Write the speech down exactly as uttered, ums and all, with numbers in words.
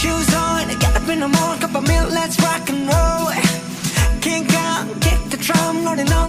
shoes on, get up in the morning, cup of milk, let's rock and roll. Kink out, kick the drum, loading on